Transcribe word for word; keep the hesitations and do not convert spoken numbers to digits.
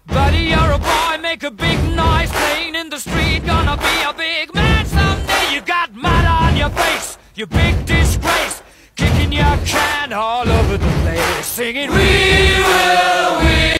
Buddy, you're a boy, make a big noise, playing in the street, gonna be a big man someday. You got mud on your face, you big disgrace, kicking your can all over the place, singing, we will